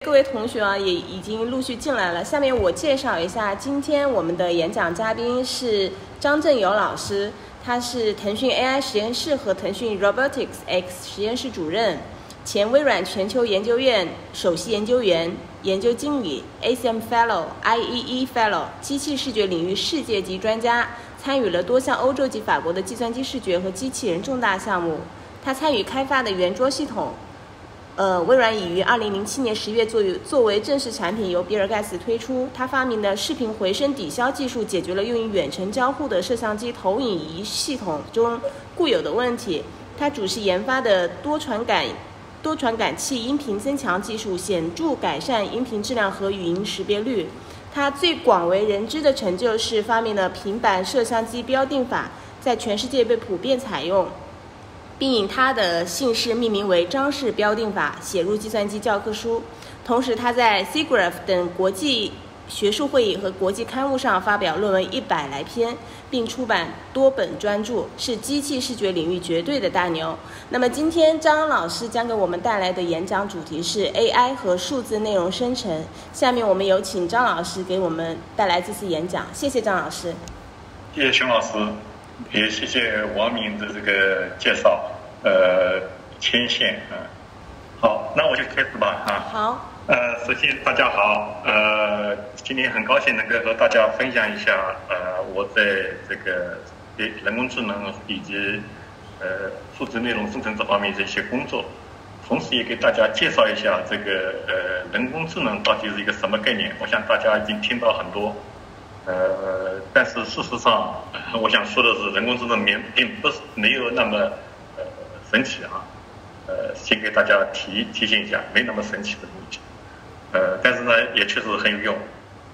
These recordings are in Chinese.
各位同学啊，也已经陆续进来了。下面我介绍一下，今天我们的演讲嘉宾是张振友老师，他是腾讯 AI 实验室和腾讯 Robotics X 实验室主任，前微软全球研究院首席研究员、研究经理、ACM Fellow、IEE Fellow， 机器视觉领域世界级专家，参与了多项欧洲及法国的计算机视觉和机器人重大项目。他参与开发的圆桌系统。微软已于2007年10月作为正式产品由比尔盖茨推出。他发明的视频回声抵消技术解决了用于远程交互的摄像机投影仪系统中固有的问题。他主持研发的多传感器音频增强技术显著改善音频质量和语音识别率。他最广为人知的成就是发明了平板摄像机标定法，在全世界被普遍采用，并以他的姓氏命名为张氏标定法，写入计算机教科书。同时，他在 SIGGRAPH 等国际学术会议和国际刊物上发表论文100来篇，并出版多本专著，是机器视觉领域绝对的大牛。那么，今天张老师将给我们带来的演讲主题是 AI 和数字内容生成。下面我们有请张老师给我们带来这次演讲。谢谢张老师。 谢谢熊老师。也谢谢王明的这个介绍，牵线啊。好，那我就开始吧啊。 好。 首先大家好，今天很高兴能够和大家分享一下我在这个人工智能以及数字内容生成这方面的一些工作，同时也给大家介绍一下这个人工智能到底是一个什么概念。我想大家已经听到很多。但是事实上，我想说的是，人工智能并不是没有那么神奇啊。先给大家提醒一下，没那么神奇的东西。但是呢，也确实很有用。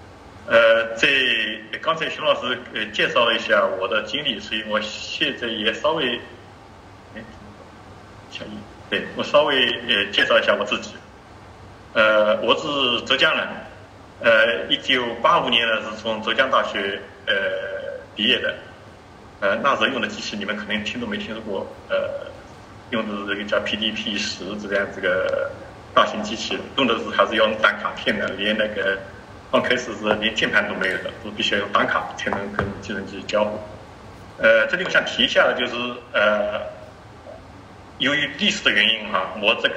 刚才熊老师介绍了一下我的经历，所以我现在也稍微，我稍微介绍一下我自己。我是浙江人。1985年呢是从浙江大学毕业的，那时候用的机器你们可能听都没听说过，用的这个叫 PDP-10这样这个大型机器，用的是还是要用单卡片的，连那个刚开始是连键盘都没有的，都必须要用单卡才能跟计算机交互。这里我想提一下的就是由于历史的原因哈，我这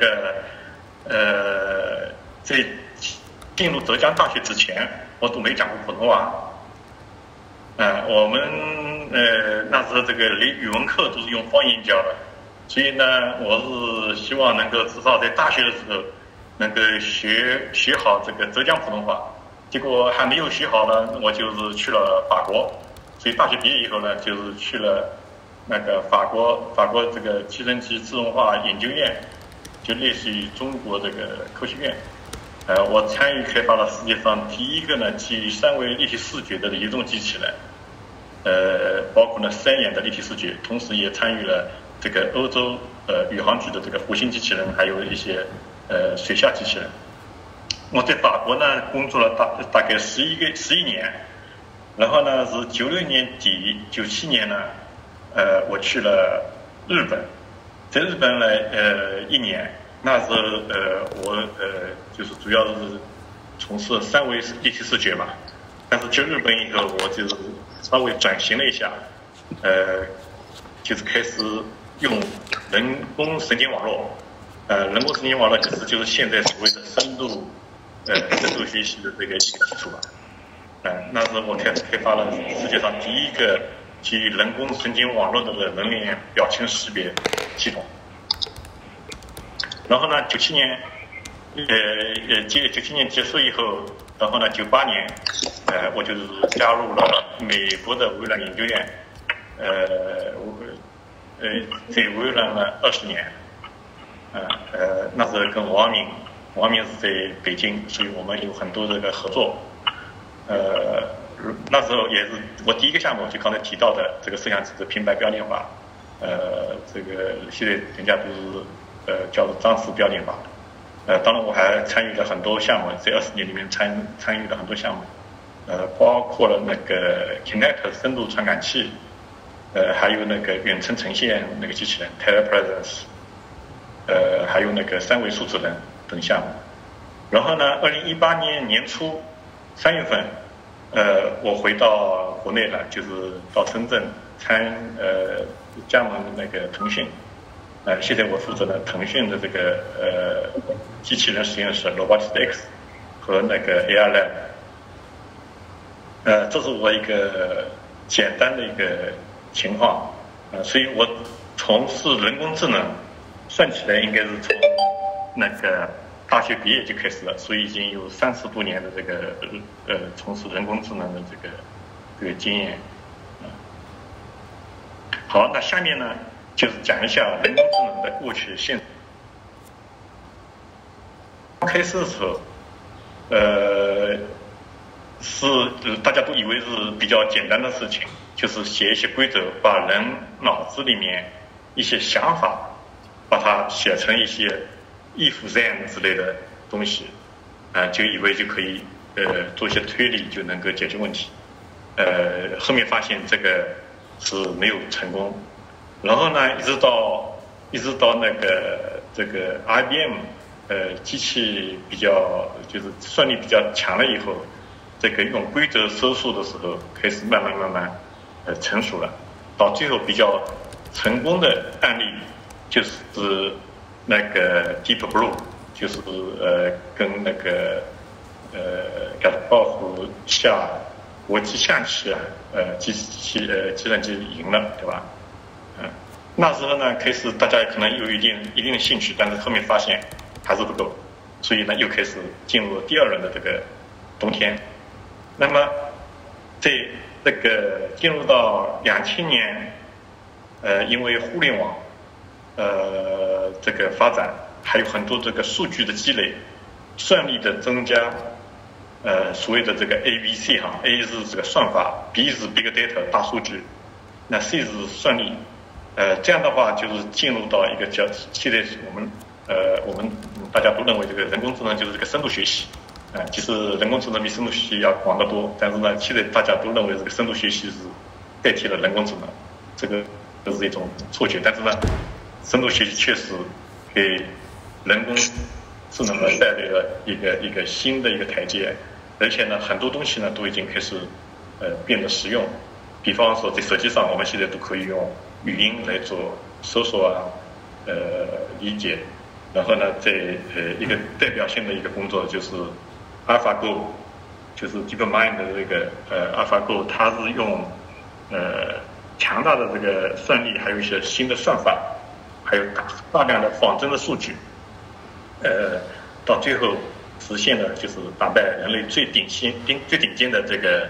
个在进入浙江大学之前，我都没讲过普通话。我们那时候这个连语文课都是用方言教的，所以呢，我是希望能够至少在大学的时候能够学好这个浙江普通话。结果还没有学好呢，我就是去了法国。所以大学毕业以后呢，就是去了那个法国这个计算机自动化研究院，就类似于中国这个科学院。我参与开发了世界上第一个呢基于3维立体视觉的移动机器人，包括呢3眼的立体视觉，同时也参与了这个欧洲宇航局的这个弧形机器人，还有一些水下机器人。我在法国呢工作了大概11年，然后呢是96年底97年呢，我去了日本，在日本呢1年。那时候我就是主要是从事3维立体视觉嘛，但是去日本以后，我就是稍微转型了一下，就是开始用人工神经网络，人工神经网络就是现在所谓的深度学习的这个基础吧。那时候我开发了世界上第一个基于人工神经网络的人脸表情识别系统。然后呢，97年结束以后，然后呢，98年，我就是加入了美国的微软研究院，在微软了20年，那时候跟王明是在北京，所以我们有很多这个合作，那时候也是我第一个项目，就刚才提到的这个摄像机的平板标定法，这个现在人家都是。叫做张氏标定法。当然我还参与了很多项目，在20年里面参与了很多项目，包括了那个 Kinect 深度传感器，还有那个远程呈现那个机器人 Telepresence，还有那个3维数字人等项目。 然后呢，2018年年初3月份，我回到国内了，就是到深圳加盟那个腾讯。现在我负责的腾讯的这个机器人实验室 Robotics X 和那个 AI Lab。这是我一个简单的一个情况。所以我从事人工智能，算起来应该是从那个大学毕业就开始了，所以已经有30多年的这个从事人工智能的这个经验。好，那下面呢就是讲一下人工智能的过去现在。刚开始的时候，大家都以为是比较简单的事情，就是写一些规则，把人脑子里面一些想法，把它写成一些if then 之类的东西，就以为就可以做一些推理就能够解决问题。后面发现这个是没有成功。然后呢，一直到那个这个 IBM 机器比较就是算力比较强了以后，这个用规则搜索的时候开始慢慢成熟了。到最后比较成功的案例就是那个 Deep Blue， 就是跟那个盖特鲍夫下国际象棋计算机赢了，对吧？那时候呢，开始大家可能有一定的兴趣，但是后面发现还是不够，所以呢又开始进入第2轮的这个冬天。那么在这个进入到2000年，因为互联网这个发展，还有很多这个数据的积累，算力的增加，所谓的这个 ABC A 是这个算法， B 是 Big Data 大数据，那 C 是算力。这样的话就是进入到一个叫现在我们大家都认为这个人工智能就是这个深度学习。其实人工智能比深度学习要广得多，但是呢，现在大家都认为这个深度学习是代替了人工智能，这个是一种错觉。但是呢，深度学习确实给人工智能带来了一个新的一个台阶，而且呢，很多东西呢都已经开始变得实用。比方说在手机上，我们现在都可以用语音来做搜索理解。然后呢，在一个代表性的一个工作就是 AlphaGo， 就是 DeepMind 的这个AlphaGo， 它是用强大的这个算力，还有一些新的算法，还有大量的仿真的数据，到最后实现了就是打败人类最顶尖的这个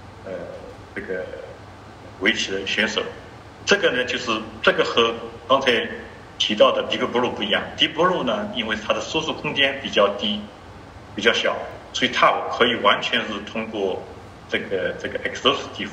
围棋的选手。这个呢，就是这个和刚才提到的 Deep Blue 不一样。Deep Blue 呢，因为它的搜索空间比较低、比较小，所以它可以完全是通过这个 exhaustive，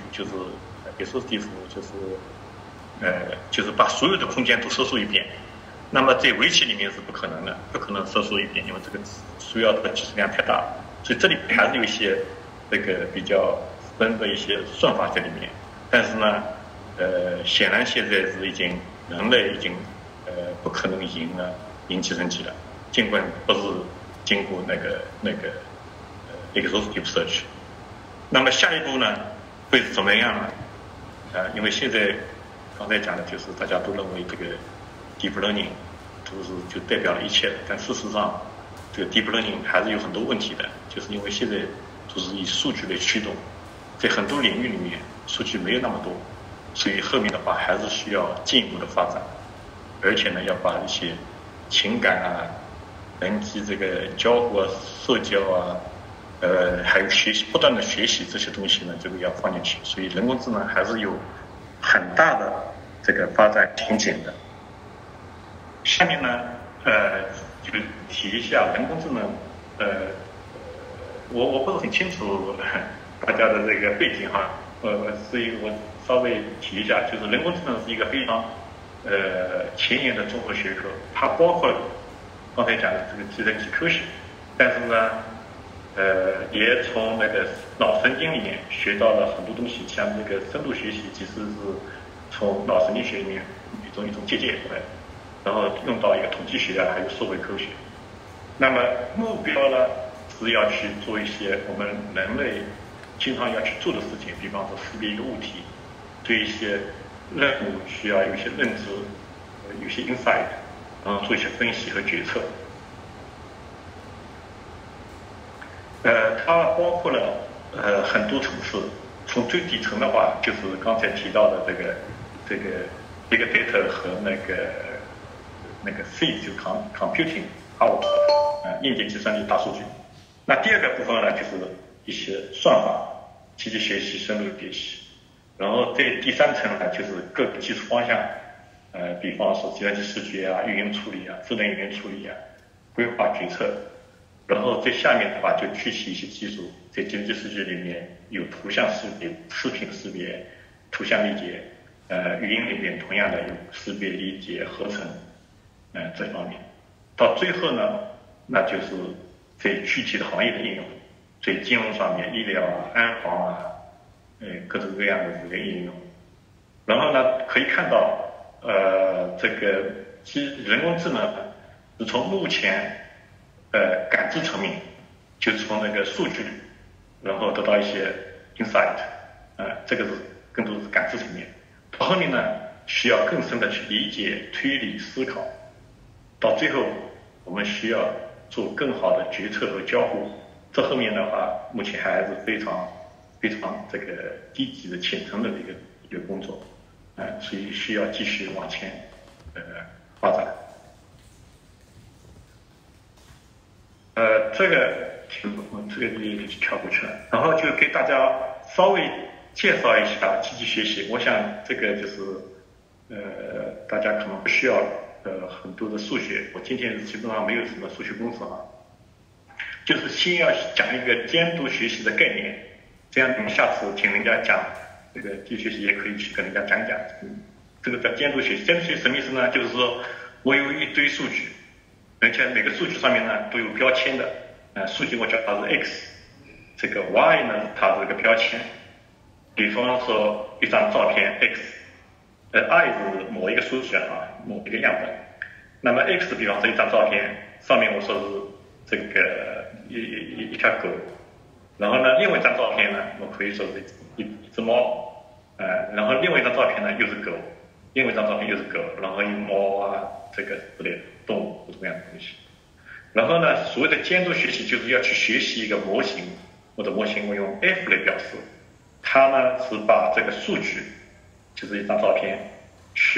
就是把所有的空间都搜索一遍。那么在围棋里面是不可能的，不可能搜索一遍，因为这个需要的计算量太大了。所以这里还是有一些这个比较深的一些算法在里面。但是呢，显然现在是人类已经不可能赢计算机了，尽管不是经过那个exhaustive search。那么下一步呢会是怎么样呢？因为现在刚才讲的就是大家都认为这个 deep learning 就代表了一切，但事实上这个 deep learning 还是有很多问题的，就是因为现在都是以数据来驱动，在很多领域里面数据没有那么多，所以后面的话还是需要进一步的发展，而且呢要把一些情感人际这个交互社交还有不断的学习这些东西呢，这个要放进去。所以人工智能还是有很大的这个发展前景的。下面呢就提一下人工智能，我不是很清楚大家的这个背景所以我稍微提一下，就是人工智能是一个非常前沿的综合学科，它包括刚才讲的这个计算机科学，但是呢也从那个脑神经里面学到了很多东西，像这个深度学习其实是从脑神经学里面一种借鉴出来的，然后用到一个统计学还有社会科学。 那么目标呢是要去做一些我们人类经常要去做的事情，比方说识别一个物体，对一些任务需要有一些认知，有些 insight， 然后做一些分析和决策。它包括了很多层次，从最底层的话，就是刚才提到的这个 big data 和那个 C 就 computing power， 硬件计算力大数据。那第二个部分呢，就是一些算法、机器学习、深度学习。然后这第三层呢，就是各个技术方向，比方说计算机视觉啊、语音处理啊、智能语音处理啊、规划决策。然后最下面的话就具体一些技术，在计算机视觉里面有图像识别、视频识别、图像理解，语音里面同样的有识别、理解、合成，这方面。到最后呢，那就是在具体的行业的应用，在金融上面、医疗啊、安防啊，各种各样的这个应用。然后呢，可以看到，这个人工智能是从目前感知层面，就是从那个数据，然后得到一些 insight， 这个是更多的是感知层面。到后面呢，需要更深的去理解、推理、思考，到最后我们需要做更好的决策和交互。这后面的话，目前还是非常这个低级的浅层的一个工作，所以需要继续往前发展。这个也跳过去了，然后就给大家稍微介绍一下机器学习。我想这个就是大家可能不需要很多的数学，我今天基本上没有什么数学公式啊，就是先要讲一个监督学习的概念，这样你们下次听人家讲这个机器学习也可以去跟人家讲讲，这个叫监督学习。监督学习什么意思呢？就是说我有一堆数据，而且每个数据上面呢都有标签的，数据我叫它是 X， 这个 Y 呢它是一个标签，比方说一张照片 X，I 是某一个数据啊，某一个样本，那么 X 比方说一张照片上面我说是这个一条狗，然后呢另外一张照片呢我可以说是一只猫，然后另外一张照片呢又是狗，另外一张照片又是狗，然后有猫啊这个之类的动物这么样的东西。然后呢，所谓的监督学习就是要去学习一个模型，或者模型我用 F 来表示，它呢是把这个数据，就是一张照片，去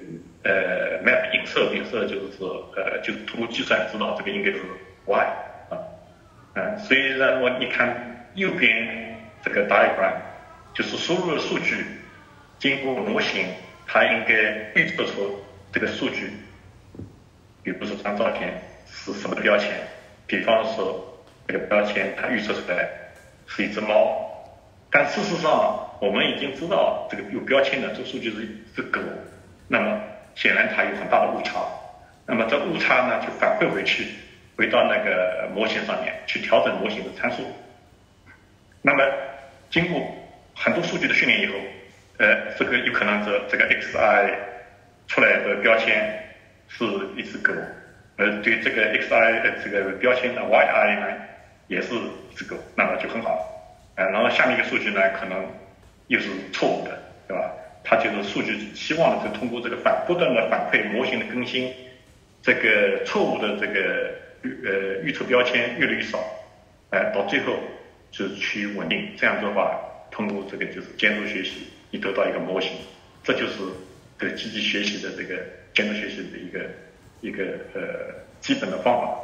map 影射就是说就是通过计算知道这个应该是 Y 所以呢你看右边这个 diagram 就是输入的数据，经过模型，它应该预测出这个数据，比如说这张照片是什么标签，比方说这个标签它预测出来是一只猫，但事实上我们已经知道这个有标签的这个数据是狗，那么显然它有很大的误差，那么这误差呢就反馈回到那个模型上面去调整模型的参数，那么经过很多数据的训练以后，这个有可能这个 XI 出来的标签是一只狗，对这个 XI 的这个标签的 YI 呢也是一只狗，那么就很好，然后下面一个数据呢可能又是错误的，对吧？它就是数据希望的是通过这个不断的反馈模型的更新，这个错误的这个预测标签越来越少，到最后就是趋于稳定。这样的话，通过这个就是监督学习，你得到一个模型，这就是这个机器学习的这个监督学习的一个基本的方法。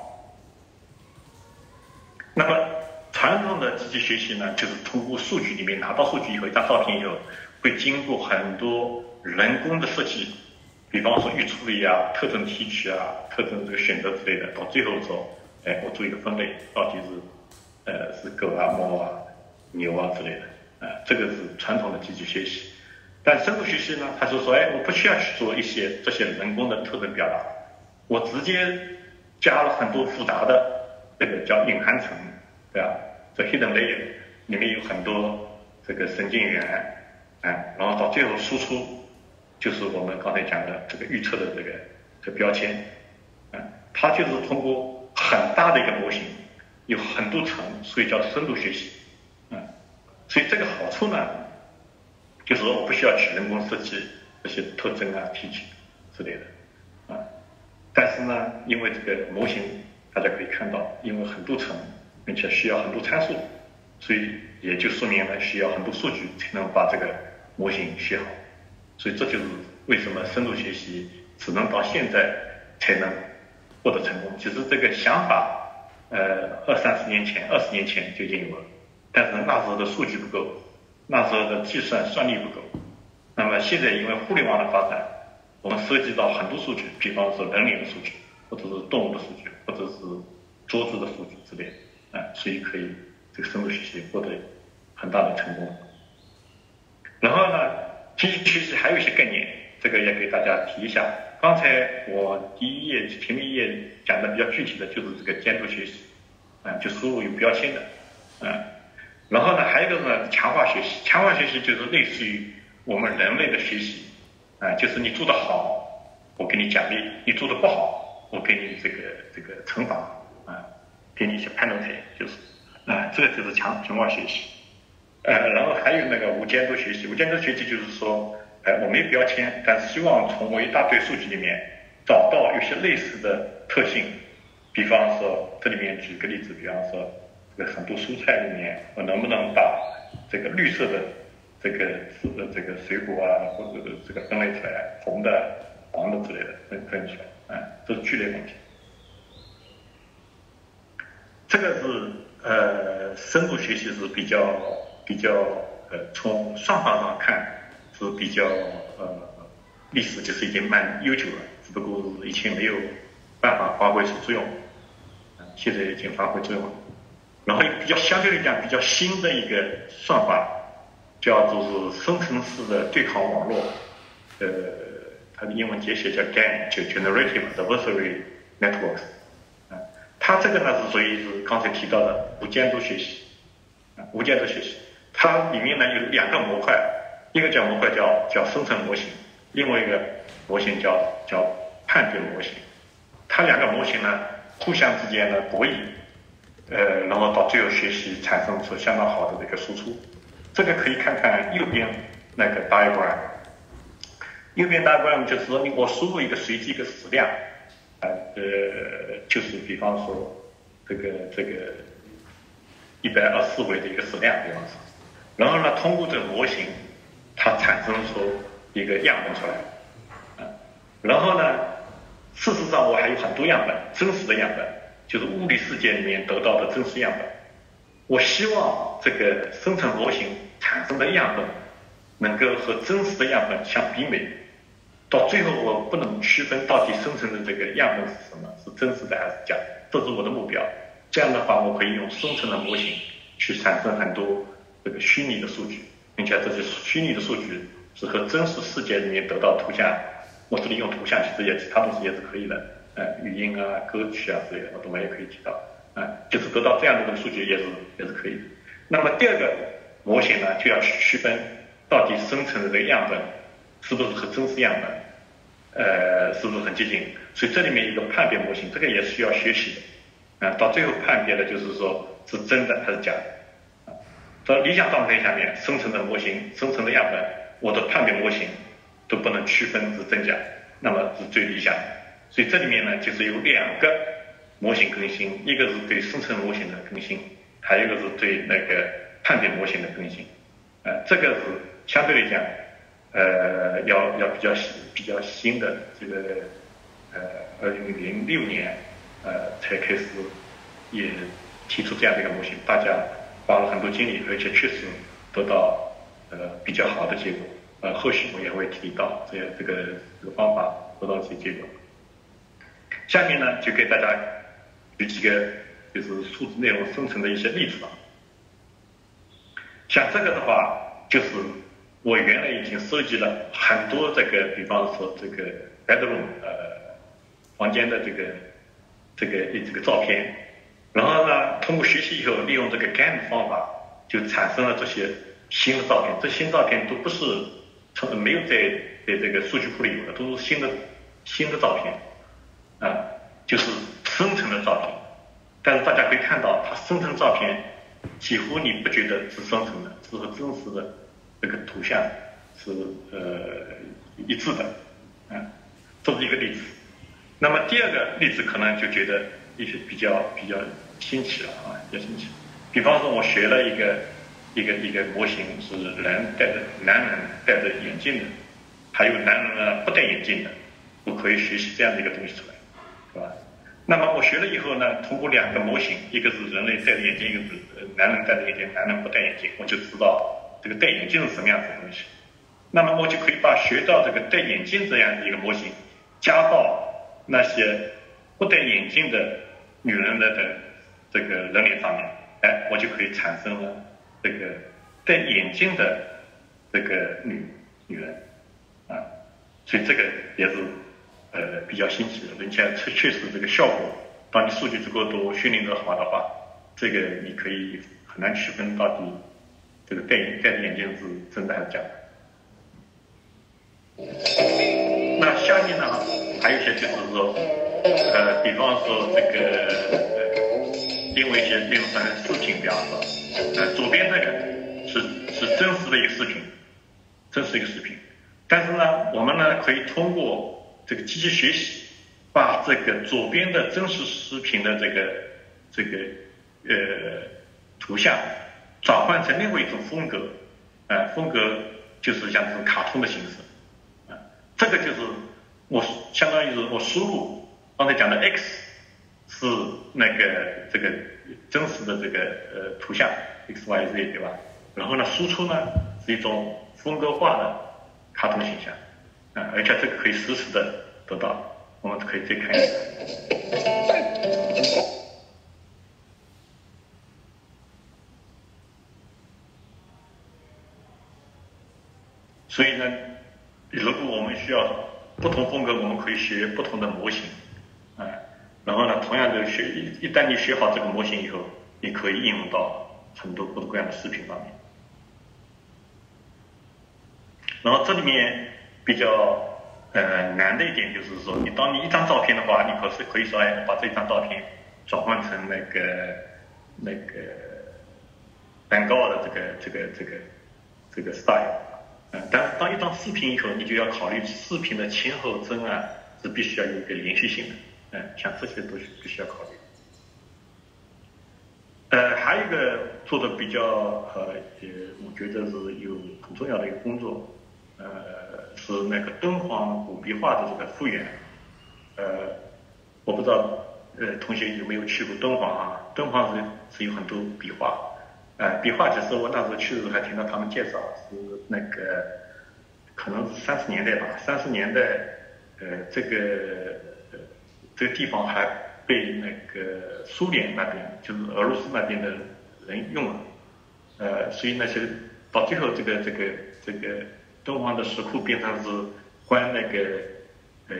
那么传统的机器学习呢，就是通过数据里面拿到数据以后，一张照片以后，会经过很多人工的设计，比方说预处理啊、特征提取啊、特征这个选择之类的，到最后说，我做一个分类，到底是狗啊、猫啊、牛啊之类的，这个是传统的机器学习。但深度学习呢，它是说，我不需要去做这些人工的特征表达，我直接加了很多复杂的这个叫隐含层，对吧？这 hidden layer 里面有很多这个神经元，然后到最后输出就是我们刚才讲的这个预测的这个标签，它就是通过很大的一个模型，有很多层，所以叫深度学习。所以这个好处呢，就是说我不需要去人工设计这些特征啊、提取之类的但是呢，因为这个模型大家可以看到，因为很多层，并且需要很多参数，所以也就说明呢，需要很多数据才能把这个模型学好。所以这就是为什么深度学习只能到现在才能获得成功。其实这个想法，20年前就已经有了，但是那时候的数据不够，那时候的计算算力不够。那么现在因为互联网的发展，我们收集到很多数据，比方说人脸的数据，或者是动物的数据，或者是桌子的数据之类的，所以可以这个深度学习获得很大的成功。然后呢，机器学习还有一些概念，这个也给大家提一下。刚才我第一页前面一页讲的比较具体的就是这个监督学习，就输入有标签的，然后呢，还有一个呢，强化学习。强化学习就是类似于我们人类的学习，就是你做得好，我给你奖励；你做得不好，我给你这个惩罚，给你一些 penalty， 就是这个就是强化学习。然后还有那个无监督学习。无监督学习就是说，我没有标签，但是希望从我一大堆数据里面找到有些类似的特性。比方说，这里面举个例子，比方说，这个很多蔬菜里面，我能不能把这个绿色的这个水果啊，或者这个分类出来，红的、黄的之类的分出来，这是聚类问题。这个是深度学习是比较从算法上看是比较历史就是已经蛮悠久了，只不过是以前没有办法发挥出作用，现在已经发挥作用了。然后比较相对来讲比较新的一个算法，叫做是生成式的对抗网络，它的英文简写叫 GAN， 就 Generative Adversary Networks。它这个呢是属于是刚才提到的无监督学习，无监督学习，它里面呢有两个模块，一个模块叫生成模型，另外一个模型叫判别模型。它两个模型呢互相之间的博弈，然后到最后学习产生出相当好的这个输出。这个可以看看右边那个 diagram， 右边 diagram 就是说我输入一个随机一个矢量，就是比方说这个124维的一个矢量，比方说，然后呢通过这个模型，它产生出一个样本出来，然后呢，事实上我还有很多样本，真实的样本，就是物理世界里面得到的真实样本。我希望这个生成模型产生的样本能够和真实的样本相媲美，到最后我不能区分到底生成的这个样本是什么，是真实的还是假的，这是我的目标。这样的话，我可以用生成的模型去产生很多这个虚拟的数据，并且这些虚拟的数据是和真实世界里面得到图像。我这里用图像，其实其他东西也是可以的，语音啊、歌曲啊之类的，我们也可以提到，就是得到这样的数据也是可以的。那么第二个模型呢，就要去区分到底生成的这个样本是不是和真实样本，是不是很接近。所以这里面一个判别模型，这个也是需要学习的，到最后判别的就是说是真的还是假的。在理想状态下面，生成的模型、生成的样本，我的判别模型都不能区分是真假，那么是最理想的。所以这里面呢，就是有两个模型更新，一个是对生成模型的更新，还有一个是对那个判别模型的更新。这个是相对来讲，要比较新的这个2006年才开始也提出这样的一个模型，大家花了很多精力，而且确实得到比较好的结果。后续我也会提到这个方法得到这些结果。下面呢，就给大家举几个就是数字内容生成的一些例子吧。像这个的话，就是我原来已经收集了很多这个，比方说这个 bedroom 房间的这个照片，然后呢，通过学习以后，利用这个 GAN 方法，就产生了这些新的照片。这新照片都不是没有在这个数据库里有的，都是新的照片，就是生成的照片。 但是大家可以看到，它生成照片几乎你不觉得是生成的，是和真实的这个图像是一致的，这是一个例子。那么第二个例子可能就觉得也是比较新奇了啊，比较新奇。比方说，我学了一个模型，是男人戴着眼镜的，还有男人呢不戴眼镜的，我可以学习这样的一个东西出来，是吧？那么我学了以后呢，通过2个模型，一个是人类戴着眼镜，一个是男人戴着眼镜，男人不戴眼镜，我就知道这个戴眼镜是什么样子的东西。那么我就可以把学到这个戴眼镜这样的一个模型，加到那些不戴眼镜的女人的这个人脸上面，我就可以产生了这个戴眼镜的这个女人啊，所以这个也是比较新奇的，并且确实这个效果，当你数据足够多、训练得好的话，这个你可以很难区分到底这个戴着眼镜是真的还是假的。那下面呢，还有一些就是说，比方说这个因为一些内容上的视频，比方说，左边这个是真实的一个视频，但是呢，我们呢可以通过这个机器学习，把这个左边的真实视频的这个图像转换成另外一种风格，风格就是像这种卡通的形式。这个就是我相当于是我输入刚才讲的 X 是那个这个真实的这个图像 XYZ 对吧？然后呢输出呢是一种风格化的卡通形象，而且这个可以实时的得到，我们可以再看一下。所以呢，如果我们需要不同风格，我们可以学不同的模型，然后呢，同样的一旦你学好这个模型以后，你可以应用到很多各种各样的视频上面。然后这里面比较难的一点就是说，当你一张照片的话，你可以说把这张照片转换成那个蛋糕的这个 style。但是当一张视频以后，你就要考虑视频的前后帧是必须要有一个连续性的，像这些都是必须要考虑。还有一个做的比较我觉得是有很重要的一个工作，是那个敦煌古壁画的这个复原。我不知道同学有没有去过敦煌啊？敦煌是有很多壁画。壁画其实我那时候去的时候还听到他们介绍，是那个可能是30年代吧，30年代，这个地方还被那个苏联那边，就是俄罗斯那边的人用了，所以那些到最后这个敦煌的石窟变成是关那个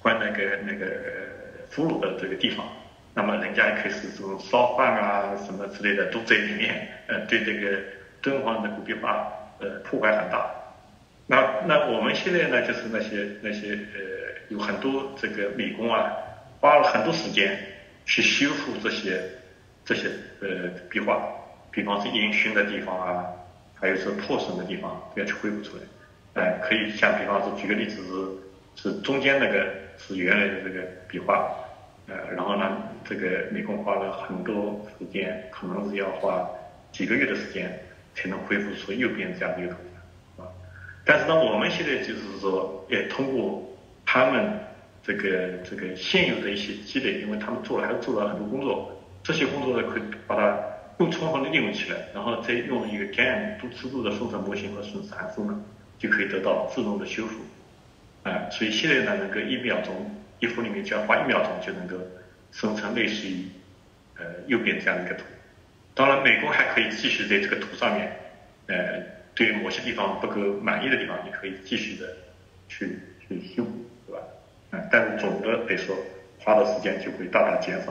俘虏的这个地方。那么人家也开始这种烧饭啊什么之类的都在里面，对这个敦煌的古壁画破坏很大。那我们现在呢，就是那些有很多这个美工花了很多时间去修复这些壁画，比方是烟熏的地方还有是破损的地方都要去恢复出来。可以像比方说举个例子是中间那个是原来的这个壁画。然后呢，这个美工花了很多时间，可能是要花几个月的时间才能恢复出右边这样的一个图像，但是呢，我们现在就是说，也通过他们这个现有的一些积累，因为他们还做了很多工作，这些工作呢可以把它更充分的应用起来，然后再用一个 GAN 多尺度的生成模型和损失函数呢，就可以得到自动的修复，所以现在呢能够1秒钟。一幅里面只要花1秒钟就能够生成类似于右边这样的一个图。当然，美工还可以继续在这个图上面，对于某些地方不够满意的地方，你可以继续的去修补，对吧？但是总的来说，花的时间就会大大减少。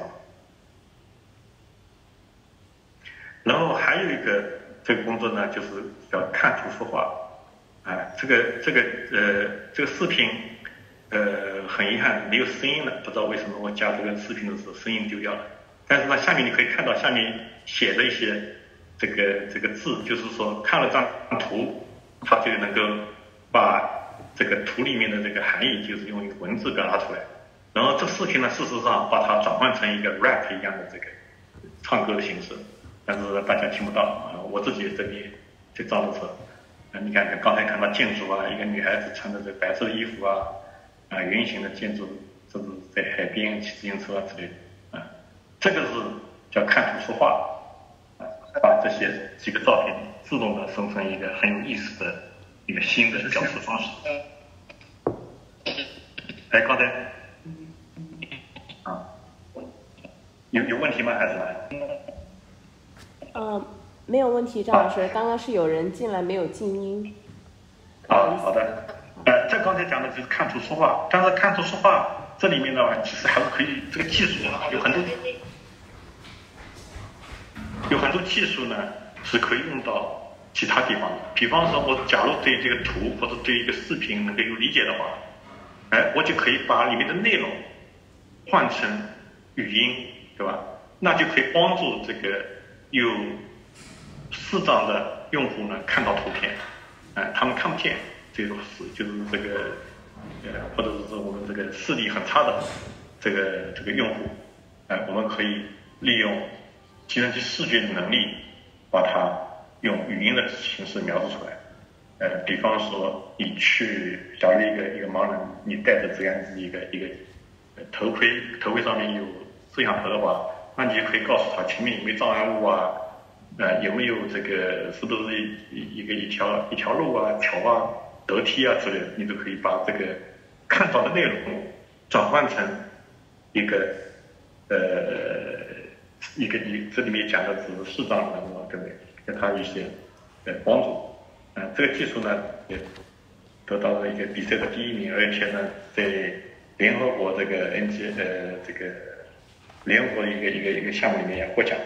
然后还有一个这个工作呢，就是要看图说话。这个视频。很遗憾没有声音了，不知道为什么我加这个视频的时候声音丢掉了。 但是呢，下面你可以看到下面写的一些这个字，就是说看了这张图，它就能够把这个图里面的这个含义，就是用一个文字表达出来。然后这视频呢，事实上把它转换成一个 rap 一样的这个唱歌的形式，但是大家听不到啊。我自己这边就照着说，你看刚才看到建筑啊，一个女孩子穿着这白色的衣服啊，圆形的建筑，这是在海边骑自行车啊之类的啊。这个是叫看图说话啊，把这些几个照片自动的生成一个很有意思的一个新的表示方式。哎，刚才有问题吗？还是？ 没有问题，张老师。刚刚是有人进来没有静音。 好的。这刚才讲的就是看图说话，但是看图说话这里面的话，其实还是可以，这个技术有很多技术呢是可以用到其他地方的。比方说，我假如对这个图或者对一个视频能够有理解的话，我就可以把里面的内容换成语音，对吧？那就可以帮助这个有视障的用户呢看到图片，他们看不见这个就是这个或者是说我们这个视力很差的这个用户，我们可以利用计算机视觉的能力，把它用语音的形式描述出来。比方说你去，假如一个盲人，你戴着这样子一个头盔上面有摄像头的话，那你就可以告诉他前面有没有障碍物啊，有没有这个是不是一条路啊、桥啊、楼梯啊之类的，你都可以把这个看到的内容转换成一个这里面讲的只是视障人物，对不对？给他一些帮助。这个技术呢也得到了一个比赛的第1名，而且呢在联合国这个这个联合国的一个项目里面也获奖。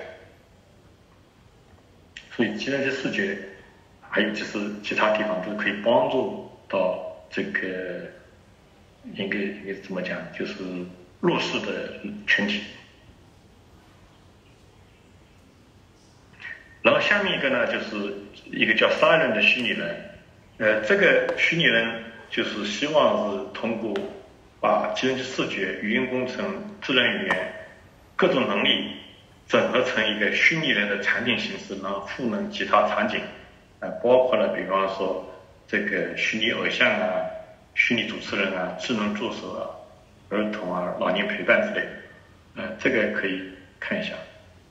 所以计算机视觉还有就是其他地方都可以帮助到这个应该怎么讲，就是弱势的群体。然后下面一个呢，就是一个叫 Siren 的虚拟人，这个虚拟人就是希望是通过把计算机视觉、语音工程、智能语言各种能力整合成一个虚拟人的产品形式，然后赋能其他场景，包括了比方说这个虚拟偶像啊、虚拟主持人啊、智能助手啊、儿童啊、老年陪伴之类的，这个可以看一下。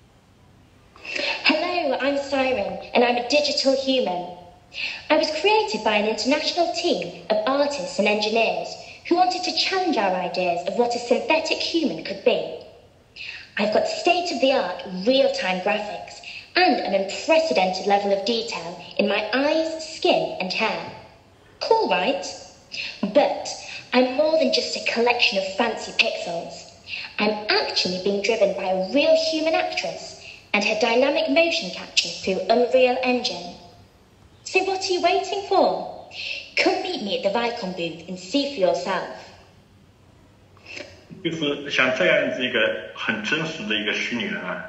Hello, I'm Siren, and I'm a digital human. I was created by an international team of artists and engineers who wanted to challenge our ideas of what a synthetic human could be. I've got state-of-the-art real-time graphics and an unprecedented level of detail in my eyes, skin and hair. Cool, right? But I'm more than just a collection of fancy pixels. I'm actually being driven by a real human actress and her dynamic motion capture through Unreal Engine. So what are you waiting for? Come meet me at the Vicon booth and see for yourself. 就是像这样子一个很真实的一个虚拟人啊，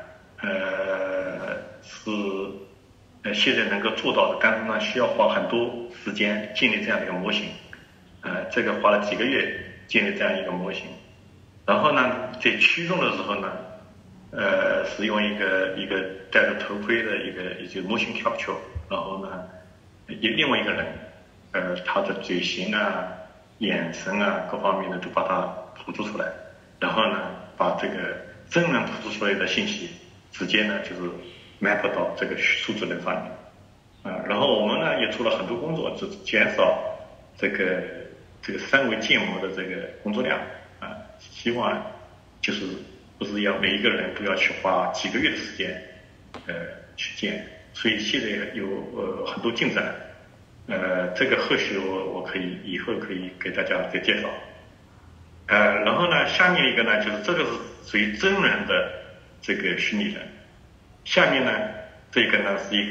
是现在能够做到的，但是呢需要花很多时间建立这样的一个模型，这个花了几个月建立这样一个模型，然后呢在驱动的时候呢，使用一个戴着头盔的一个 motion capture， 然后呢另外一个人，他的嘴型啊、眼神啊各方面的都把它捕捉出来，然后呢把这个真人捕捉出来的信息直接呢就是 map 到这个数字人上面，然后我们呢也做了很多工作，就是减少这个三维建模的这个工作量，希望就是不是要每一个人都要去花几个月的时间去建，所以现在有很多进展，这个后续我以后可以给大家再介绍。然后呢下面一个呢就是这个是属于真人的这个虚拟人，下面呢这个呢是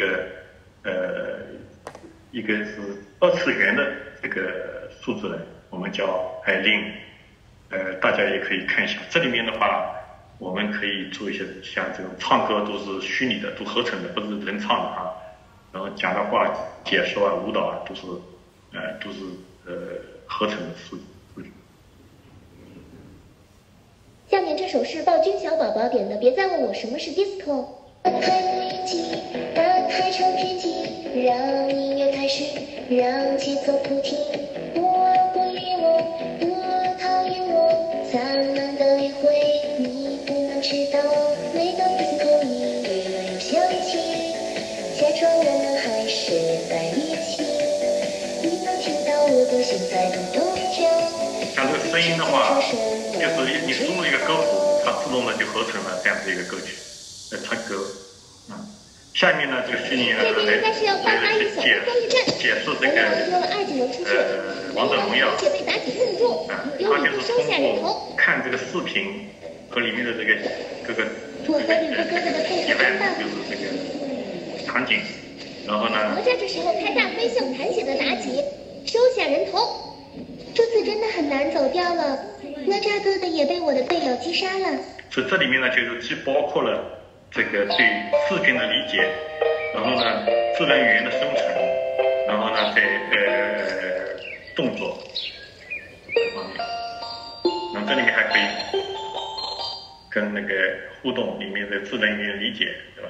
一个是2次元的这个数字人，我们叫艾琳，大家也可以看一下，这里面的话我们可以做一些像这种唱歌都是虚拟的，都合成的，不是人唱的啊。然后讲的话、解说啊、舞蹈啊，都是合成的数据。 下面这首是暴君小宝宝点的，别再问我什么是 disco。打开机，打开唱片机，让音乐开始，让节奏不停。我不理我，多讨厌我，灿烂的约会，你不能知道。每当 disco 音乐又响起，假装我们还是在一起。你能听到我的心在咚咚跳。 像这个声音的话，就是你输入一个歌谱，它自动的就合成了这样子一个歌曲，唱歌。下面呢，这个虚拟呢，解释这个王者荣耀它就是通过看这个视频和里面的这个各个event，就是这个场景，然后呢， 哪吒这时候开大飞向残血的妲己，收下人头。这次真的很难走掉了，哪吒哥哥也被我的队友击杀了。 所以这里面呢，就是既包括了这个对视频的理解，然后呢，自然语言的生成，然后呢，在动作方面，那么这里面还可以跟那个互动里面的自然语言理解，对吧？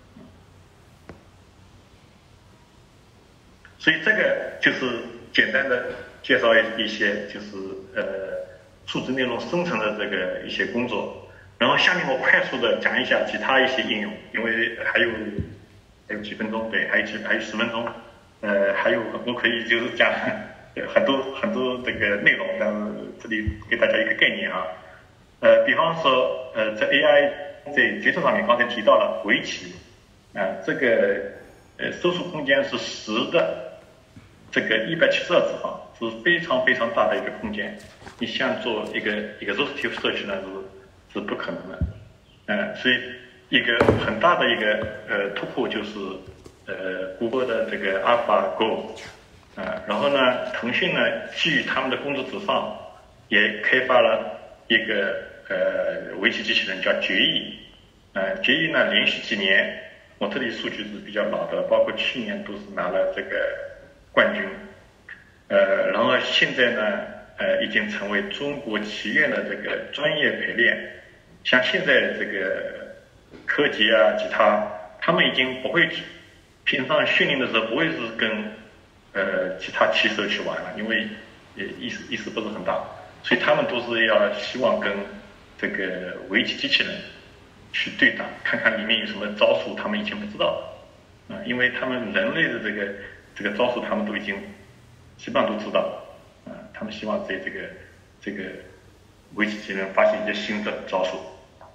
所以这个就是简单的介绍一些就是数字内容生成的这个一些工作。然后下面我快速的讲一下其他一些应用，因为还有几分钟，对，还有10分钟，还有我可以就是讲很多这个内容，但是这里给大家一个概念啊，比方说在 AI 在决策上面，刚才提到了围棋，这个搜索空间是10的这个172次方，是非常非常大的一个空间，你像做一个 exhaustive search 呢是不可能的，所以一个很大的一个突破就是谷歌的这个 AlphaGo，然后呢，腾讯呢基于他们的工作纸上也开发了一个围棋机器人叫决议，决议呢连续几年，我这里数据是比较老的，包括去年都是拿了这个冠军，然后现在呢已经成为中国棋院的这个专业陪练。像现在这个柯洁啊、其他们已经不会平常训练的时候不会是跟其他棋手去玩了，因为意思不是很大，所以他们都是要希望跟这个围棋机器人去对打，看看里面有什么招数他们以前不知道的，因为他们人类的这个招数他们都已经基本上都知道，他们希望在这个围棋机器人发现一些新的招数。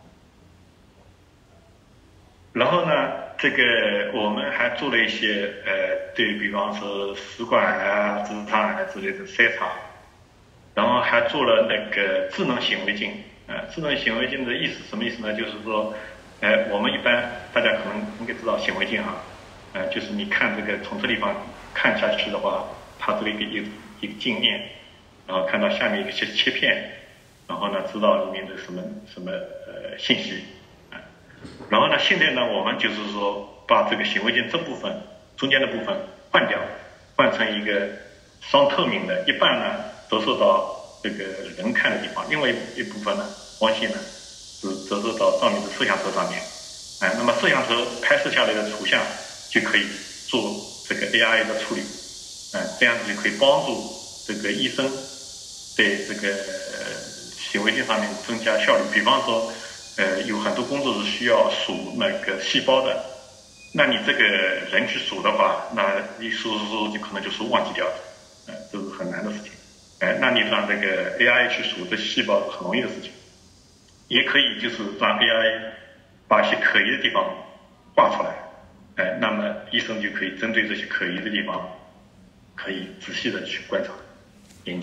然后呢，这个我们还做了一些对比方说食管啊、直肠癌之类的筛查，然后还做了那个智能显微镜。智能显微镜的意思什么意思呢？就是说，我们一般大家可能应该知道显微镜哈，就是你看这个从这地方看下去的话，它这里一个镜面，然后看到下面一个切片，然后呢知道里面的什么信息。然后呢，现在呢，我们就是说把这个显微镜这部分中间的部分换掉，换成一个双透明的，一半呢折射到这个人看的地方，另外一部分呢光线呢是折射到上面的摄像头上面，那么摄像头拍摄下来的图像就可以做这个 AI 的处理，这样子就可以帮助这个医生在这个显微镜上面增加效率。比方说有很多工作是需要数那个细胞的，那你这个人去数的话，那你数就可能就忘记掉了，这是很难的事情。那你让这个 AI 去数这细胞是很容易的事情，也可以就是让 AI 把一些可疑的地方画出来，那么医生就可以针对这些可疑的地方，可以仔细的去观察、研究。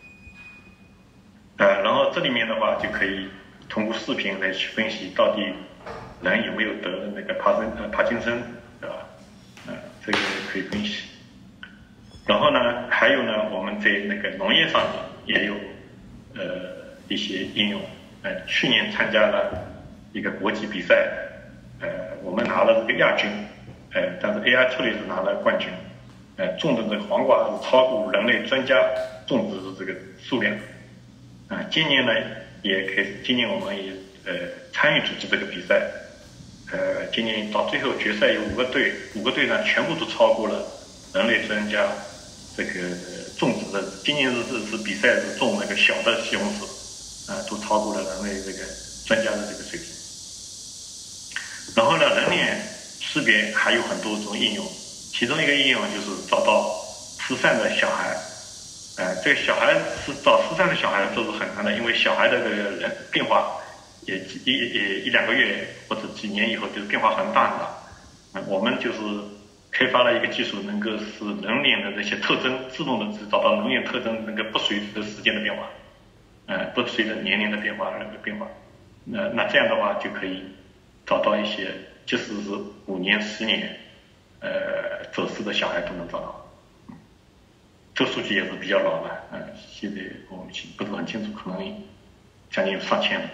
然后这里面的话就可以通过视频来去分析到底人有没有得那个帕金森，对吧？这个可以分析。然后呢，还有呢，我们在那个农业上面也有一些应用。去年参加了一个国际比赛，我们拿了这个亚军，但是 AI 处理是拿了冠军，种的这个黄瓜是超过人类专家种植的这个数量，今年呢今年我们也参与组织这个比赛，今年到最后决赛有5个队呢全部都超过了人类专家这个种植的，今年是比赛是种那个小的西红柿，都超过了人类这个专家的这个水平。然后呢，人脸识别还有很多种应用，其中一个应用就是找到失散的小孩，这个小孩找失散的小孩都是很难的，因为小孩的这个人变化也1、2个月或者几年以后就变化很大很大。我们就是开发了一个技术，能够使人脸的这些特征自动的找到人脸特征，能够不随着时间的变化，不随着年龄的变化而变化。那这样的话就可以找到一些，即使是5年、10年，走失的小孩都能找到。这个数据也是比较老了，现在我们不是很清楚，可能将近有上千了。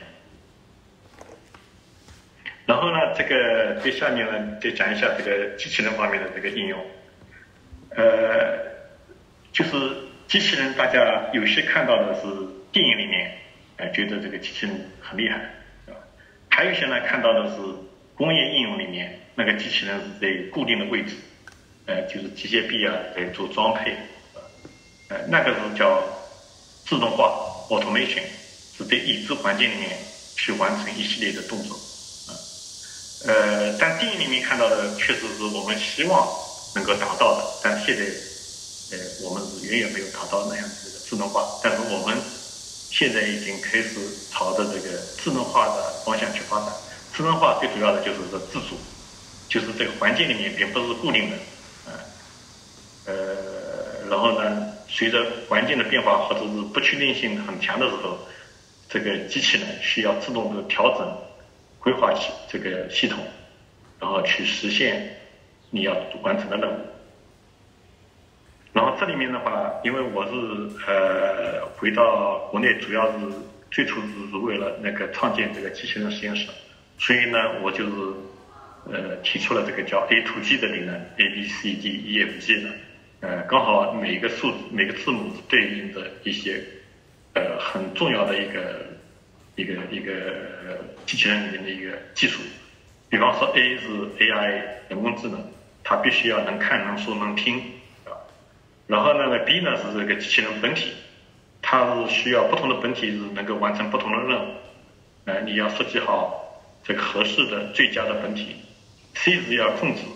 然后呢，这个对下面呢，再讲一下这个机器人方面的这个应用。就是机器人，大家有些看到的是电影里面，觉得这个机器人很厉害，是吧？还有一些呢，看到的是工业应用里面，那个机器人是在固定的位置，就是机械臂在做装配，那个是叫自动化 automation， 是在已知环境里面去完成一系列的动作。但电影里面看到的确实是我们希望能够达到的，但现在我们是远远没有达到那样子的智能化。但是我们现在已经开始朝着这个智能化的方向去发展。智能化最主要的就是自主，就是这个环境里面并不是固定的，然后呢，随着环境的变化或者是不确定性很强的时候，这个机器人需要自动的调整规划这个系统，然后去实现你要完成的任务。然后这里面的话，因为我是回到国内，主要是最初是为了那个创建这个机器人实验室，所以呢，我就是提出了这个叫 A to G 的理论 ，A B C D E F G 的，刚好每个字母是对应的一些很重要的一个机器人里面的一个技术。比方说 A 是 AI 人工智能，它必须要能看能说能听，然后呢 B 呢是这个机器人本体，它是需要不同的本体是能够完成不同的任务，你要设计好这个合适的最佳的本体。C 是要控制，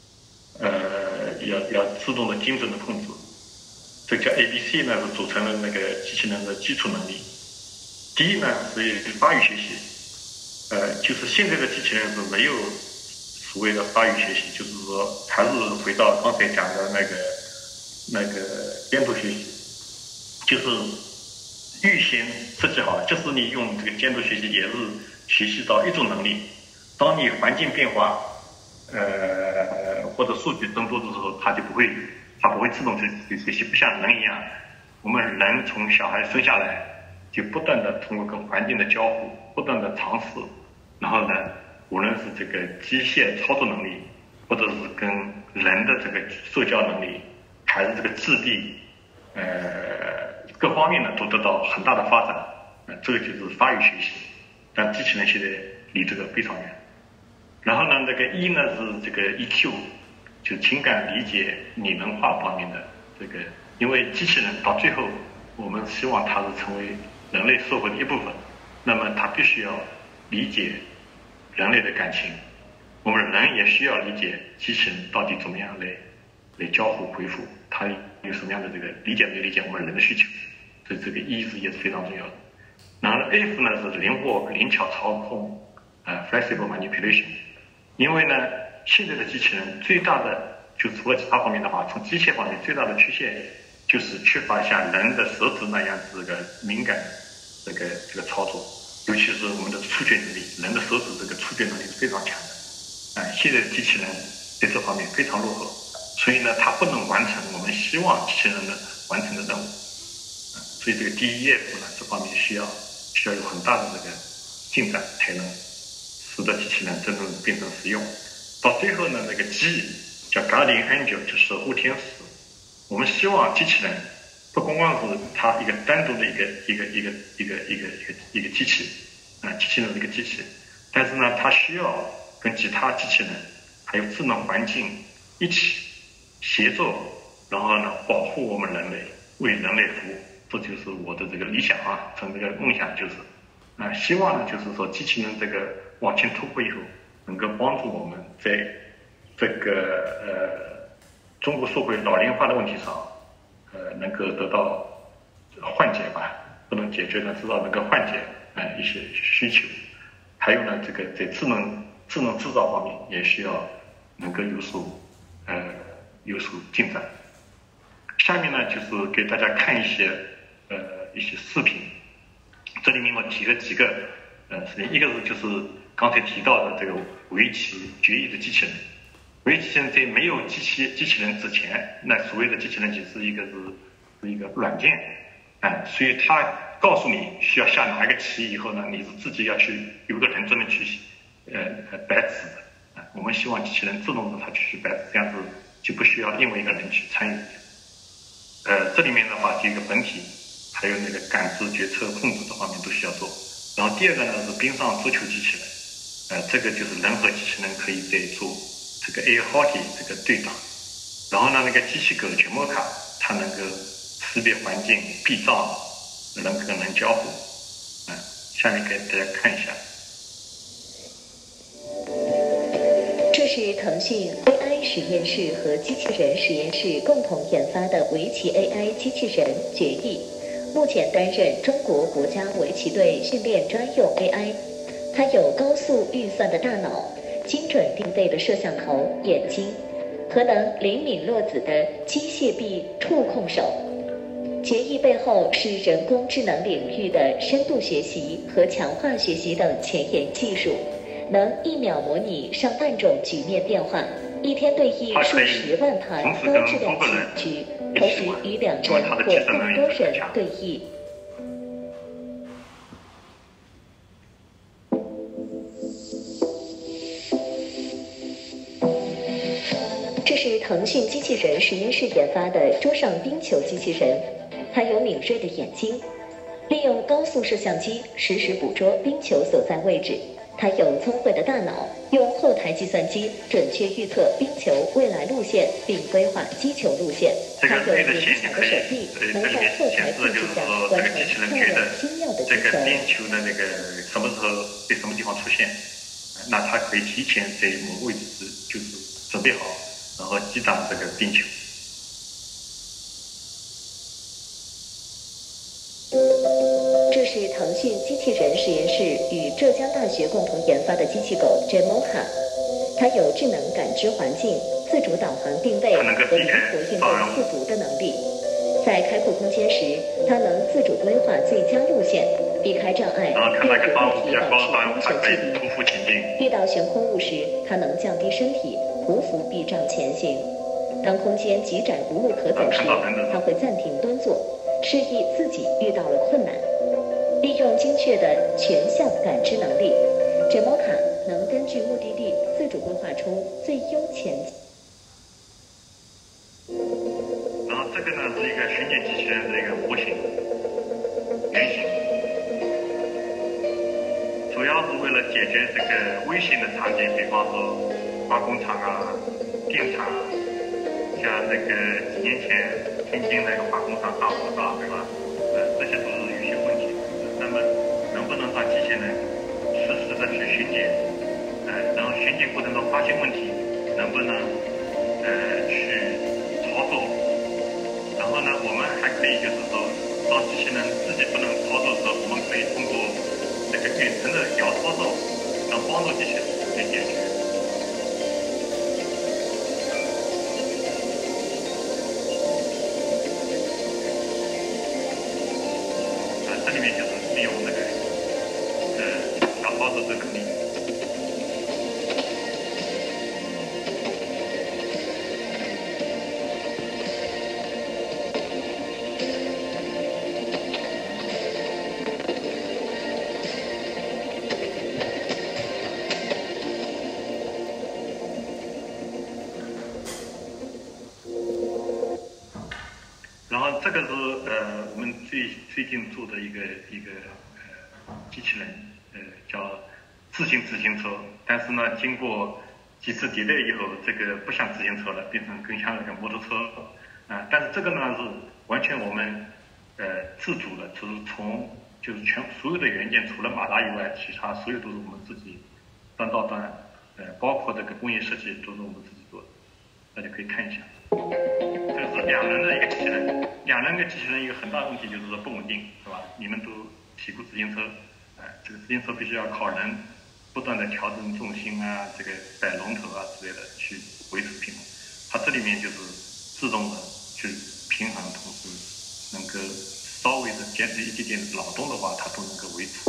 要自动的精准的控制，这个叫 ABC 呢是组成了那个机器人的基础能力。D 呢是发语学习，就是现在的机器人是没有所谓的发语学习，就是说还是回到刚才讲的那个监督学习，就是预先设计好，即使你用这个监督学习，也是学习到一种能力。当你环境变化，或者数据增多的时候，它不会自动去学习，不像人一样，我们人从小孩生下来就不断的通过跟环境的交互，不断的尝试，然后呢，无论是这个机械操作能力，或者是跟人的这个社交能力，还是这个智力，各方面呢都得到很大的发展，这个就是发育学习。但机器人现在离这个非常远。然后呢，这个 E 呢是这个 EQ， 就情感理解拟人化方面的这个，因为机器人到最后，我们希望它是成为人类社会的一部分，那么它必须要理解人类的感情，我们人也需要理解机器人到底怎么样来交互回复，它有什么样的这个理解没理解我们人的需求，所以这个 E 也是非常重要的。然后 F 呢是灵巧操控，flexible manipulation。因为呢，现在的机器人最大的，就除了其他方面的话，从机械方面最大的缺陷就是缺乏像人的手指那样子的敏感这个操作，尤其是我们的触觉能力，人的手指这个触觉能力是非常强的。现在的机器人在这方面非常落后，所以呢，它不能完成我们希望机器人能完成的任务。所以这个 DEF 呢，这方面需要有很大的这个进展，才能使得机器人真正变成实用。到最后呢，那个 G 叫 Guardian Angel， 就守护天使。我们希望机器人不光光是它一个单独的一个机器，机器人的一个机器，但是呢，它需要跟其他机器人还有智能环境一起协作，然后呢，保护我们人类，为人类服务。这就是我的这个理想啊，这个梦想就是，希望呢，就是说机器人这个往前突破以后，能够帮助我们在这个中国社会老龄化的问题上，能够得到缓解吧，不能解决呢，至少能够缓解一些需求。还有呢，这个在智能制造方面也需要能够有所进展。下面呢，就是给大家看一些视频，这里面我提了几个视频，一个是就是刚才提到的这个围棋决议的机器人。围棋人在没有机器人之前，那所谓的机器人其实是一个软件，所以它告诉你需要下哪一个棋以后呢，你是自己要去有个人专门去摆子的。我们希望机器人自动的它去摆子，这样子就不需要另外一个人去参与。这里面的话，这个本体还有那个感知、决策、控制这方面都需要做。然后第二个呢是冰上足球机器人，这个就是人和机器人可以在做这个 air hockey 这个对打。然后呢，那个机器狗杰莫卡，它能够识别环境、避障，能跟人交互。下面给大家看一下。 这是腾讯 AI 实验室和机器人实验室共同研发的围棋 AI 机器人决议，目前担任中国国家围棋队训练专用 AI。它有高速运算的大脑、精准定位的摄像头、眼睛和能灵敏落子的机械臂触控手。决议背后是人工智能领域的深度学习和强化学习等前沿技术，能1秒模拟上万种局面变化，1天对应数10万盘高质量棋局，同时与2人或更多人对弈。这是腾讯机器人实验室研发的桌上冰球机器人，它有敏锐的眼睛，利用高速摄像机实时捕捉冰球所在位置。它有聪慧的大脑，用后台计算机准确预测冰球未来路线，并规划击球路线。它有灵巧的手臂，能在后台控制下完成漂亮精妙的击球。 这个冰球的那个什么时候在什么地方出现，那它可以提前在某个位置就是准备好，然后击掌这个冰球。 这是腾讯机器人实验室与浙江大学共同研发的机器狗 Jamoka， 它有智能感知环境、自主导航定位和灵活运动四足的能力。在开阔空间时，它能自主规划最佳路线，避开障碍，并和物体保持安全距离。遇到悬空物时，它能降低身体，匍匐避障前行。当空间极窄无路可走时，它会暂停端坐，示意自己遇到了困难。利用精确的全向感知能力 ，Jamoka 能根据目的地自主规划出最优前。 然后这个呢是一个巡检机器人的一个模型原型，主要是为了解决这个危险的场景，比方说化工厂啊、电厂，像那个几年前天津那个化工厂大火烧，对吧？这些都是有些问题。那么能不能让机器人实时的去巡检，然后巡检过程中发现问题，能不能去操作？然后呢，我们还可以就是说，当机器人自己不能操作的时候，我们可以通过这个远程的遥操作，能帮助机器人去解决。这里面就是利用那个小操作这个能力。 个是我们最近做的一个机器人，叫自行车，但是呢，经过几次迭代以后，这个不像自行车了，变成更像那个摩托车但是这个呢是完全我们自主的，就是所有的元件除了马达以外，其他所有都是我们自己端到端，包括这个工业设计都是我们自己做的，大家可以看一下。这个是两人的一个机器人，两人的机器人一个很大的问题就是说不稳定，是吧？你们都骑过自行车，这个自行车必须要靠人不断的调整重心啊，这个摆龙头啊之类的去维持平衡。它这里面就是自动的去平衡，同时能够稍微的一点点劳动的话，它都能够维持。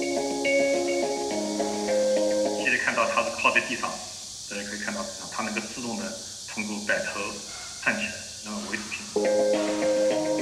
现在看到它是靠在地上，大家可以看到它能够自动的通过摆头站起来，然后维持平衡。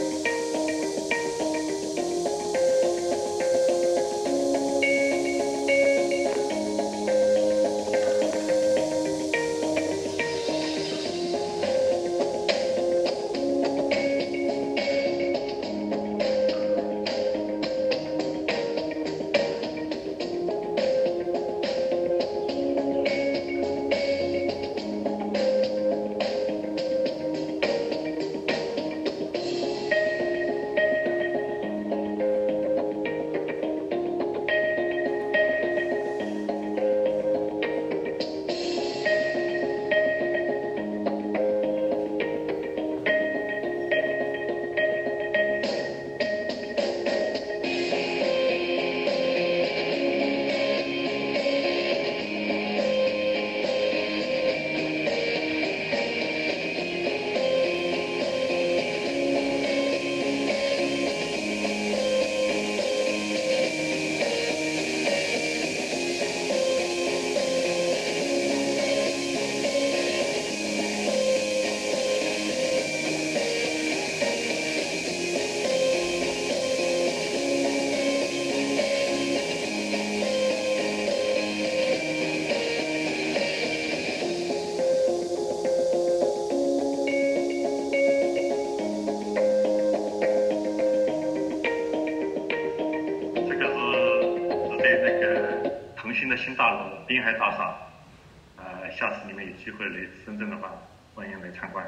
新大楼滨海大厦，下次你们有机会来深圳的话，欢迎来参观。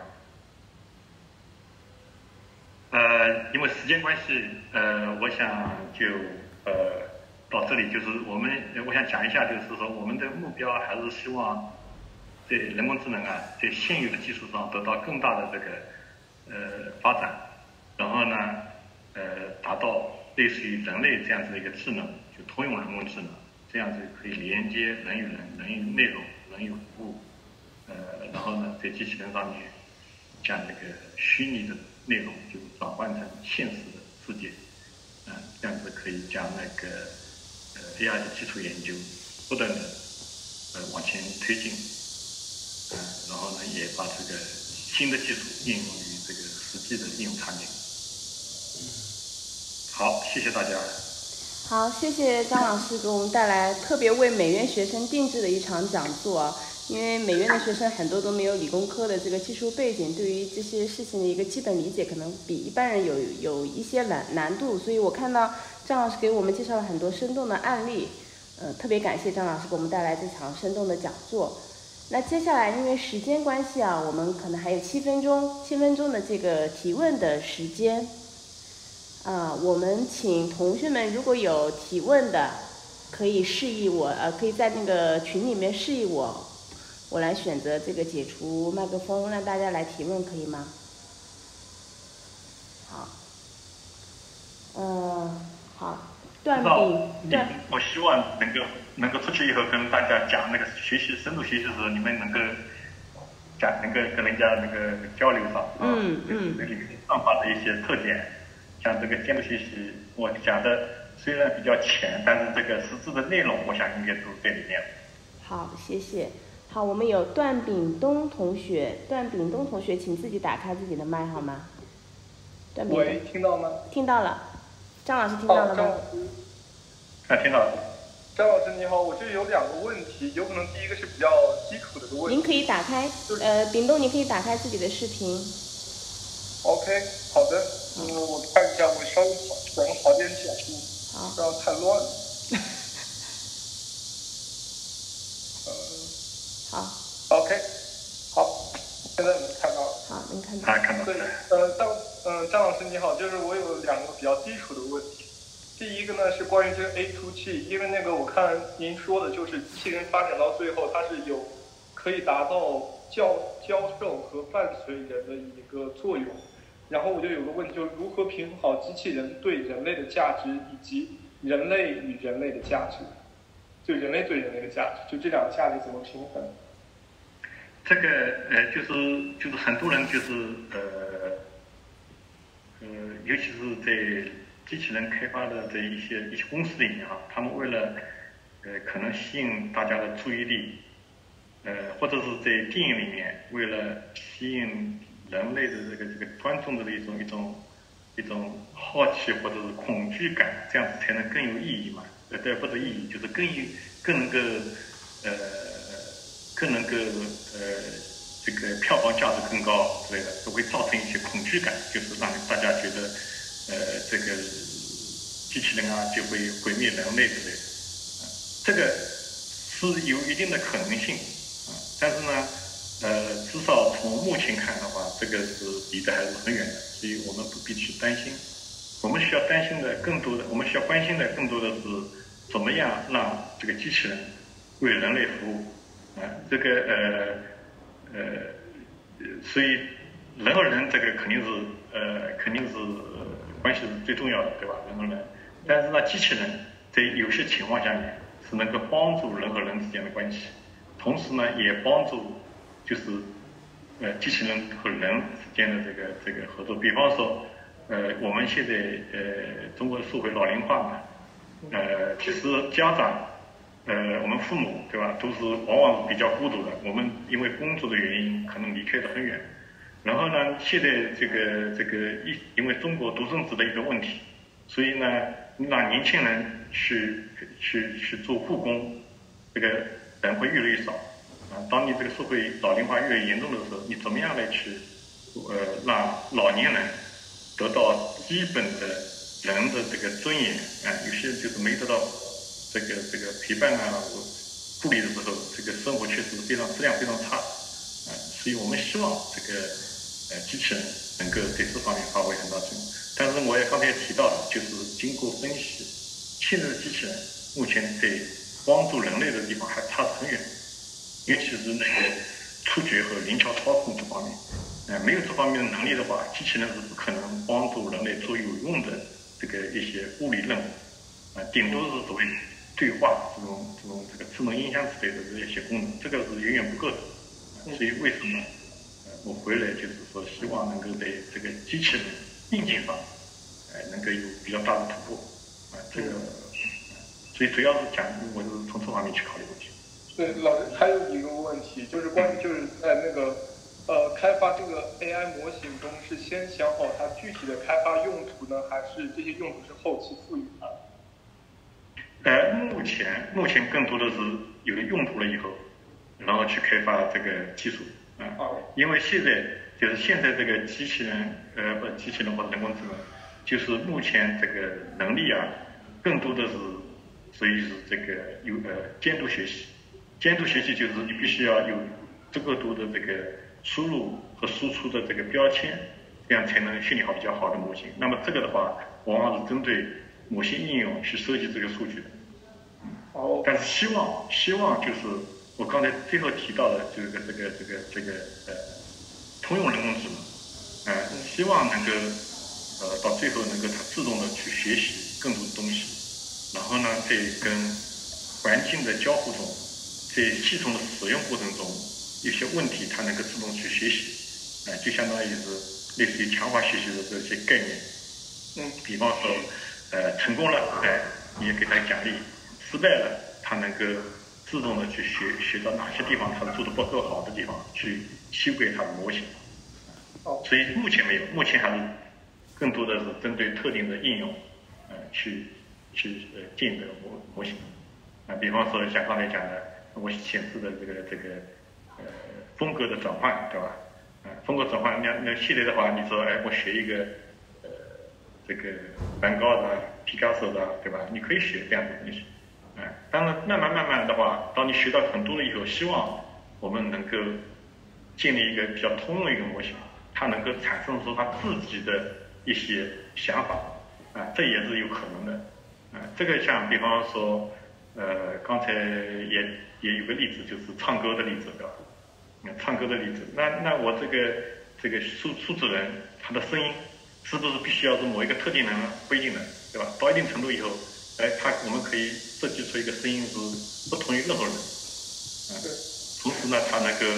因为时间关系，我想就到这里，就是我想讲一下，就是说我们的目标还是希望在人工智能在现有的基础上得到更大的这个发展，然后呢达到类似于人类这样子的一个智能，就通用人工智能。这样子可以连接人与人、人与内容、人与服务，然后呢，在机器人上面将这个虚拟的内容就转换成现实的世界，这样子可以将那个AI 的基础研究不断的往前推进，然后呢，也把这个新的技术应用于这个实际的应用场景。好，谢谢大家。 好，谢谢张老师给我们带来特别为美院学生定制的一场讲座啊！因为美院的学生很多都没有理工科的这个技术背景，对于这些事情的一个基本理解可能比一般人有一些难度，所以我看到张老师给我们介绍了很多生动的案例，特别感谢张老师给我们带来这场生动的讲座。那接下来因为时间关系啊，我们可能还有7分钟的这个提问的时间。我们请同学们如果有提问的，可以示意我，可以在那个群里面示意我，我来选择这个解除麦克风，让大家来提问，可以吗？好，好，段炳， 我希望能够出去以后跟大家讲那个深度学习的时候，你们能够跟人家那个交流上，那里面算法的一些特点。像这个监督学习，我讲的虽然比较浅，但是这个实质的内容，我想应该都在里面。 好，谢谢。好，我们有段炳东同学，请自己打开自己的麦好吗？段炳东， 喂，听到吗？ 听到了。张老师听到了吗？ 听到了。 张老师你好，我这里有2个问题，有可能第一个是比较基础的一个问题。 您可以打开，炳东，你可以打开自己的视频。 OK， 好的。 我看一下，我稍微转个好点角度，不要太乱了。 好。 OK， 好，现在能看到了。 好，能看到。 看到。 对，张老师你好，就是我有两个比较基础的问题。第一个呢是关于这个 A2G， 因为那个我看您说的就是机器人发展到最后，它是有可以达到教授和伴随人的一个作用。然后我就有个问题，就是如何平衡好机器人对人类的价值，以及人类与人类的价值，就人类对人类的价值，就这两个价值怎么平衡？ 这个就是很多人尤其是在机器人开发的这一些公司里面啊，他们为了可能吸引大家的注意力，或者是在电影里面为了吸引人类的这个观众的一种好奇或者是恐惧感，这样子才能更有意义嘛？不是意义，就是更能够这个票房价值更高之类的，都会造成一些恐惧感，就是让大家觉得这个机器人啊就会毁灭人类之类的，这个是有一定的可能性啊，但是呢至少从目前看的话，这个是离得还是很远的，所以我们不必去担心。我们需要担心的更多的，我们需要关心的更多的是怎么样让这个机器人为人类服务啊，这个所以人和人这个肯定是关系是最重要的，对吧？人和人，但是呢，机器人在有些情况下面是能够帮助人和人之间的关系，同时呢，也帮助就是机器人和人之间的这个合作。比方说，我们现在中国的社会老龄化嘛，其实家长。我们父母对吧，都是往往是比较孤独的。我们因为工作的原因，可能离开得很远。然后呢，现在这个因为中国独生子的一个问题，所以呢，让年轻人去做护工，这个人会越来越少。啊，当你这个社会老龄化越来越严重的时候，你怎么样来去让老年人得到基本的人的这个尊严啊？有些就是没得到。这个陪伴啊，护理的时候，这个生活确实质量非常差，所以我们希望这个机器人能够在这方面发挥很大作用。但是我也刚才提到了，就是经过分析，现在的机器人目前在帮助人类的地方还差得很远，尤其是那个触觉和灵巧操控这方面，没有这方面的能力的话，机器人是不可能帮助人类做有用的这个一些物理任务，顶多是所谓对话这个智能音箱之类的这些功能，这个是远远不够的。所以为什么我回来就是说希望能够在这个机器人硬件上，能够有比较大的突破，这个，所以主要是讲我是从这方面去考虑问题。 对，老师还有一个问题，就是关于就是在那个开发这个 AI 模型中，是先想好它具体的开发用途呢，还是这些用途是后期赋予它？ 目前更多的是有了用途了以后，然后去开发这个技术因为现在这个机器人或者人工智能，就是目前这个能力啊，更多的是属于是这个监督学习。监督学习就是你必须要有足够多的这个输入和输出的这个标签，这样才能训练好比较好的模型。那么这个的话，往往是针对某些应用去收集这个数据的。但是希望就是我刚才最后提到的这个通用人工智能，希望能够到最后能够它自动的去学习更多的东西，然后呢在跟环境的交互中，在系统的使用过程中，有些问题它能够自动去学习，就相当于是类似于强化学习的这些概念。比方说成功了，你也给它奖励。失败了，它能够自动的去学到哪些地方它做的不够好的地方，去修改它的模型。所以目前没有，目前还是更多的是针对特定的应用，去建的模型。比方说像刚才讲的，我显示的这个风格的转换，对吧？风格转换，那现在的话，你说我学一个这个梵高的、皮卡索的，对吧？你可以学这样的东西。当然慢慢的话，当你学到很多了以后，希望我们能够建立一个比较通用的一个模型，它能够产生出它自己的一些想法，这也是有可能的。这个像比方说，刚才也有个例子，就是唱歌的例子，对吧？唱歌的例子，那我这个数字人，他的声音是不是必须要是某一个特定人呢？不一定的，对吧？到一定程度以后，我们可以设计出一个声音是不同于任何人，同时呢，他能够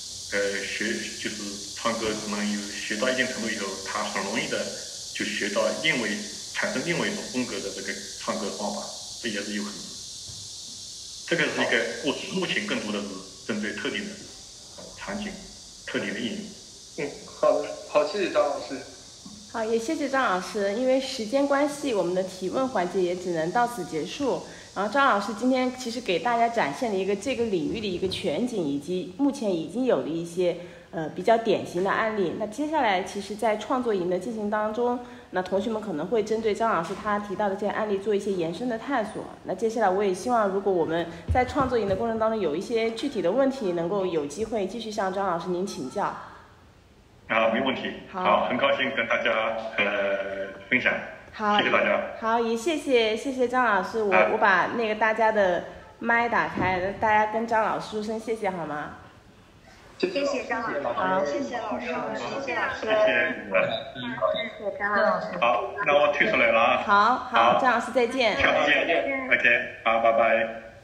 就是唱歌可能学到一定程度以后，他很容易的就学到产生另外一种风格的这个唱歌方法，这也是有可能。这个是一个目前更多的是针对特定的场景、特定的应用。 好，谢谢张老师。 好，也谢谢张老师。因为时间关系，我们的提问环节也只能到此结束。然后张老师今天其实给大家展现了一个这个领域的一个全景，以及目前已经有的一些比较典型的案例。那接下来其实在创作营的进行当中，那同学们可能会针对张老师他提到的这些案例做一些延伸的探索。那接下来我也希望，如果我们在创作营的过程当中有一些具体的问题，能够有机会继续向张老师您请教。 没问题。好，很高兴跟大家分享。 好， 谢谢大家。好， 也谢谢张老师。我把那个大家的麦打开，大家跟张老师说声谢谢好吗？ 谢谢张老师。好，谢谢老师。谢谢老师。 谢谢张老师。好，那我退出来了啊。 好，张老师再见。 下次见。OK， 好，拜拜。